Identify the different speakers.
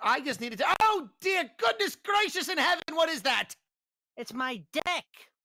Speaker 1: I just needed to. Oh, dear goodness gracious in heaven, what is that?
Speaker 2: It's my deck.